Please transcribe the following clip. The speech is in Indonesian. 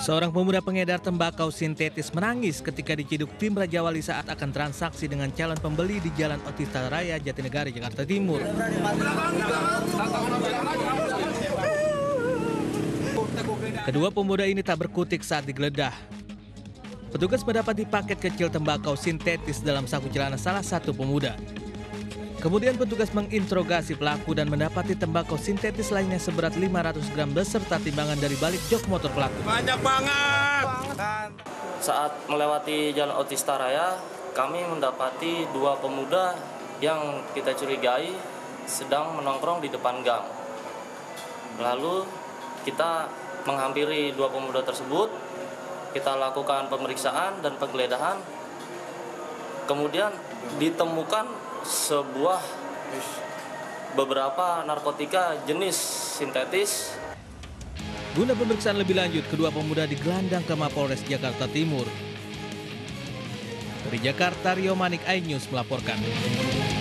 Seorang pemuda pengedar tembakau sintetis menangis ketika diciduk tim Raja Wali saat akan transaksi dengan calon pembeli di Jalan Otista Raya, Jatinegara, Jakarta Timur. Kedua pemuda ini tak berkutik saat digeledah. Petugas mendapati paket kecil tembakau sintetis dalam saku celana salah satu pemuda. Kemudian petugas menginterogasi pelaku dan mendapati tembakau sintetis lainnya seberat 500 gram beserta timbangan dari balik jok motor pelaku. Banyak banget! Saat melewati Jalan Otista Raya, kami mendapati dua pemuda yang kita curigai sedang menongkrong di depan gang. Lalu kita menghampiri dua pemuda tersebut, kita lakukan pemeriksaan dan penggeledahan. Kemudian ditemukan beberapa narkotika jenis sintetis. Guna pemeriksaan lebih lanjut, kedua pemuda digelandang ke Mapolres Jakarta Timur. Dari Jakarta, Rio Manik, iNews melaporkan.